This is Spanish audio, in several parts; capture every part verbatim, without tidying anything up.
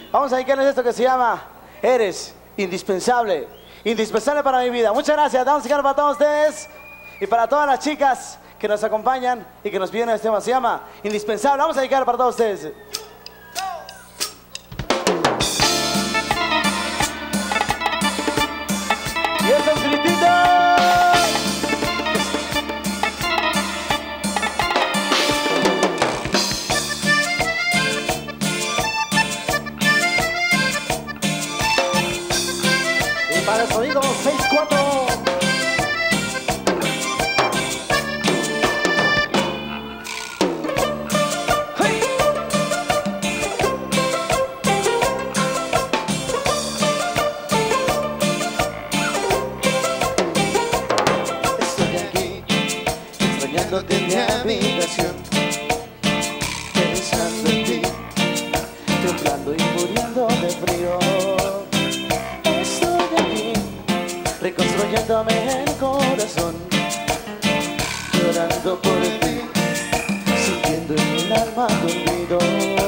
Vamos a dedicarles esto que se llama Eres indispensable. Indispensable para mi vida. Muchas gracias. Damos a para todos ustedes y para todas las chicas que nos acompañan y que nos piden este tema. Se llama Indispensable. Vamos a dedicar para todos ustedes. Y esos grititos. Y para el sonido seis cuatro. De mi habitación, pensando en ti, Temblando y muriendo de frío. Estoy aquí, reconstruyéndome el corazón, llorando por ti, sintiendo en el alma tu olvido.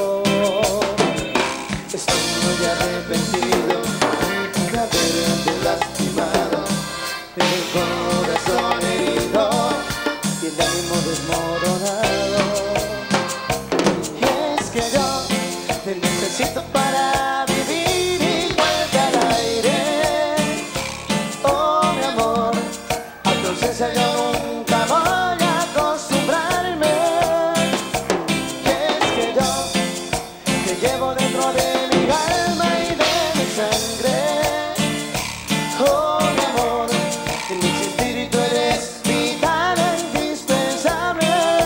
estoy muy arrepentido de haberte lastimado, el corazón herido y el ánimo desmoronado. Y es que yo Te necesito para vivir igual que al aire. Oh mi amor, A tu ausencia yo nunca voy a acostumbrarme. Y es que yo te llevo dentro de mi alma y de mi sangre. oh mi amor, en mi espíritu eres Vital e indispensable.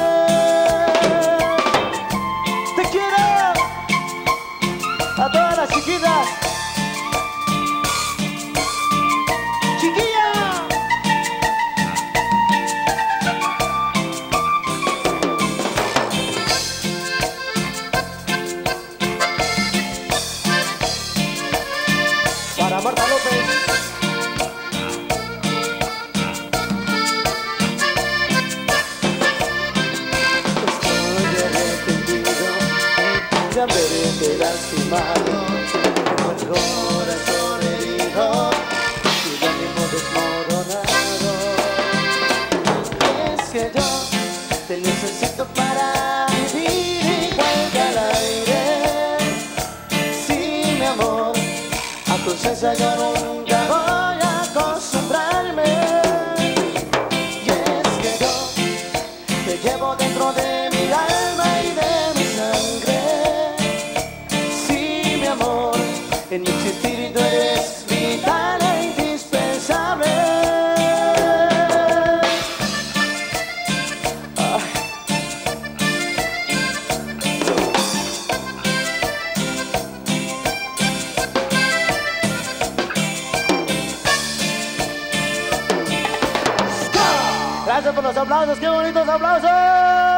Te quiero. A todas las chiquitas. Chiquilla. Para Marta López. Estoy arrepentido de haberte lastimado, tengo el corazón herido y el ánimo desmoronado. Es que yo Te necesito para vivir igual que al aire. sí, mi amor, A tu ausencia yo nunca voy a acostumbrarme. Y es que yo te llevo dentro de mi alma y de mi sangre. sí, mi amor, en mi espíritu eres Vital e indispensable. Gracias por los aplausos, qué bonitos aplausos.